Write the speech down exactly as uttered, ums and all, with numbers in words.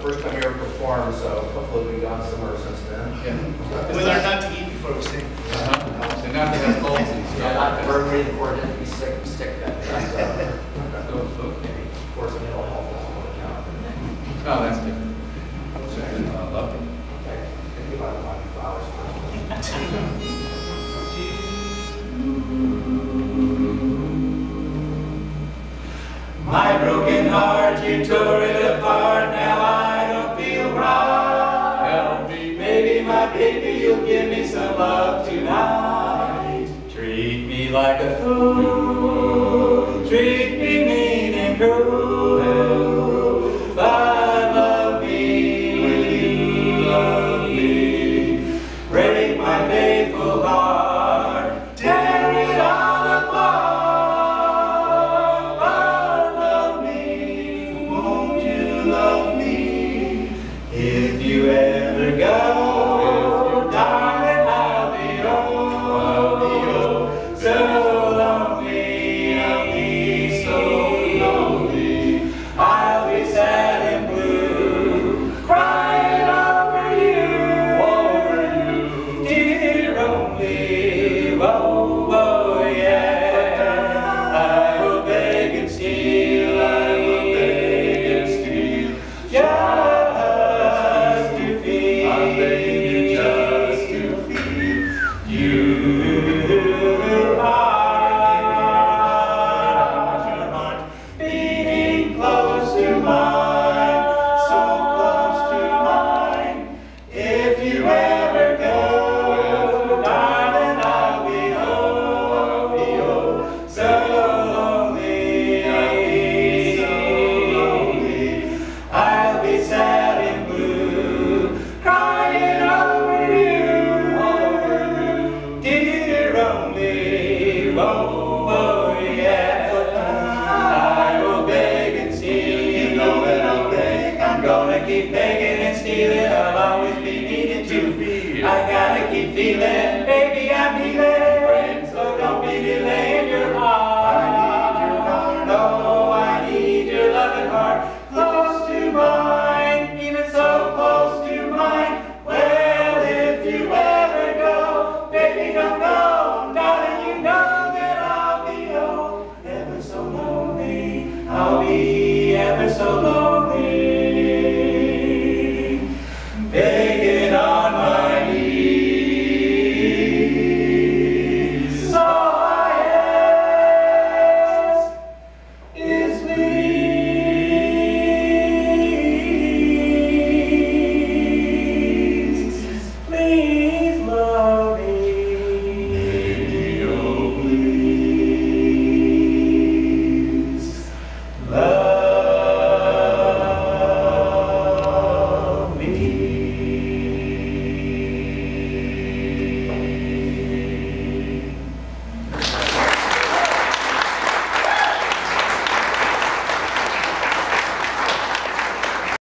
first time you ever performed, so hopefully we've gone somewhere since then. Yeah. We learn not to eat before we sing. Uh-huh. So not to have cold disease. Yeah, not to burn really important to be sick, sick that day. So, Oh, okay. of course, mental health doesn't work out. Oh, that's different. Uh, lovely. Okay, think about buying flowers first. My broken heart, you tore it apart, now I don't feel right. Help me, Maybe, my baby, you'll give me some love tonight. Treat me like a fool, treat me mean and cruel, but love me, love me. Break my faithful heart, tear it all apart, but love me, won't you love me? If you ever go, darling, I'll be oh, I'll be oh, so lonely, I'll be so lonely. I'll be sad and blue, crying over you, over you, dear only, oh, oh, yeah. I will beg and steal, I will beg and steal, just to feel, I'm begging you just to feel you. Heart, your heart beating close to mine, so close to mine. If you ever go, darling, I'll be oh, I'll be oh, so lonely, I'll be so lonely. I'll be sad and blue, crying over you, over you, dear only, oh, oh, yeah. I will beg and steal, you know that I'll beg. I'm gonna keep begging and stealing, I'll always be needing to feel. I gotta keep feeling,